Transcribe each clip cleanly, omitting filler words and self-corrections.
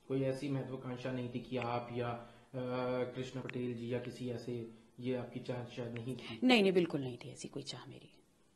कोई ऐसी महत्वाकांक्षा नहीं थी कि आप या कृष्ण पटेल जी या किसी ऐसे, ये आपकी चाह शायद नहीं थी? नहीं नहीं, बिल्कुल नहीं थी ऐसी कोई चाह मेरी।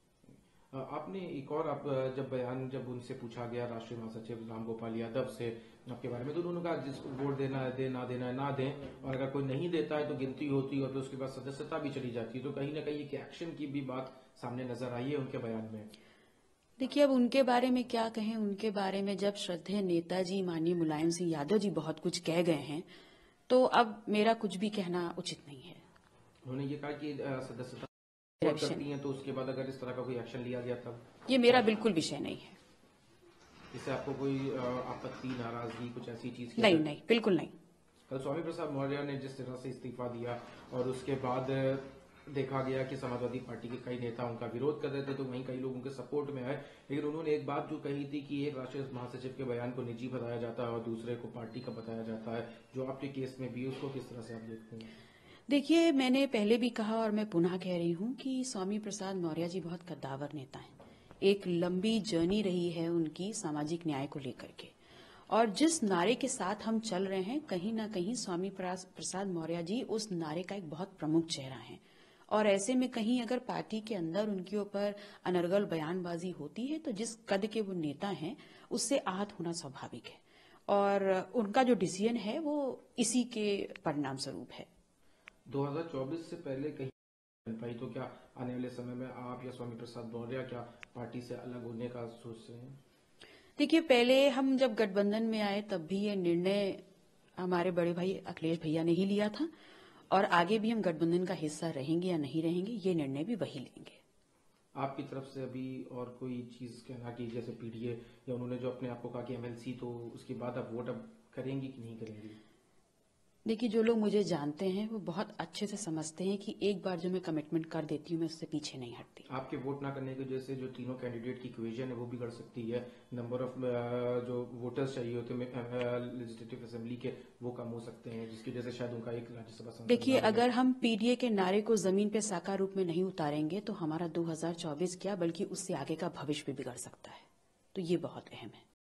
आपने एक और, आप जब उनसे पूछा गया राष्ट्रीय महासचिव राम गोपाल यादव से आपके बारे में, तो उन्होंने कहा जिसको वोट देना है दे, ना देना है ना दें, और अगर कोई नहीं देता है तो गिनती होती है और फिर उसके बाद सदस्यता भी चली जाती है। तो कहीं ना कहीं एक एक्शन की भी बात सामने नजर आई है उनके बयान में। देखिए, अब उनके बारे में क्या कहें, उनके बारे में जब श्रद्धेय नेताजी माननीय मुलायम सिंह यादव जी बहुत कुछ कह गए हैं, तो अब मेरा कुछ भी कहना उचित नहीं है। उन्होंने ये कहा कि सदस्यता मेरा वोट विषय करती नहीं, हैं तो उसके बाद अगर इस तरह का कोई एक्शन लिया गया तब ये मेरा बिल्कुल विषय नहीं है। इससे आपको कोई आपत्ति, नाराजगी, कुछ ऐसी चीज की? नहीं नहीं, बिल्कुल नहीं। कल स्वामी प्रसाद मौर्य ने जिस तरह से इस्तीफा दिया और उसके बाद देखा गया कि समाजवादी पार्टी के कई नेता उनका विरोध कर रहे थे, तो वहीं कई लोग उनके सपोर्ट में आए, लेकिन उन्होंने एक बात जो कही थी कि एक राष्ट्रीय महासचिव के बयान को निजी बताया जाता है और दूसरे को पार्टी का बताया जाता है, जो आपके केस में भी, उसको किस तरह से आप देखते हैं? देखिए, मैंने पहले भी कहा और मैं पुनः कह रही हूं कि स्वामी प्रसाद मौर्य जी बहुत कद्दावर नेता हैं। एक लंबी जर्नी रही है उनकी सामाजिक न्याय को लेकर के, और जिस नारे के साथ हम चल रहे हैं, कहीं ना कहीं स्वामी प्रसाद मौर्य जी उस नारे का एक बहुत प्रमुख चेहरा है। और ऐसे में कहीं अगर पार्टी के अंदर उनके ऊपर अनर्गल बयानबाजी होती है, तो जिस कद के वो नेता हैं उससे आहत होना स्वाभाविक है, और उनका जो डिसीजन है वो इसी के परिणाम स्वरूप है। 2024 से पहले कहीं बन पाई, तो क्या आने वाले समय में आप या स्वामी प्रसाद मौर्य क्या पार्टी से अलग होने का सोच रहे हैं? देखिए, पहले हम जब गठबंधन में आए तब भी ये निर्णय हमारे बड़े भाई अखिलेश भैया ने ही लिया था, और आगे भी हम गठबंधन का हिस्सा रहेंगे या नहीं रहेंगे, ये निर्णय भी वही लेंगे। आपकी तरफ से अभी और कोई चीज कहना कि जैसे पीडीए, या उन्होंने जो अपने आप को कहा कि एमएलसी, तो उसके बाद आप वोट अब करेंगी कि नहीं करेंगी? देखिए, जो लोग मुझे जानते हैं वो बहुत अच्छे से समझते हैं कि एक बार जो मैं कमिटमेंट कर देती हूँ, मैं उससे पीछे नहीं हटती। आपके वोट ना करने की वजह से जो तीनों कैंडिडेट की इक्वेशन है वो बिगड़ सकती है, नंबर ऑफ जो वोटर्स चाहिए होते हैं लेजिस्लेटिव असेंबली के, वो कम हो सकते हैं, जिसकी वजह से शायद उनका एक राज्यसभा सांसद देखिए, ना बने। अगर हम पीडीए के नारे को जमीन पे साकार रूप में नहीं उतारेंगे तो हमारा 2024 क्या, बल्कि उससे आगे का भविष्य भी बिगड़ सकता है। तो ये बहुत अहम है।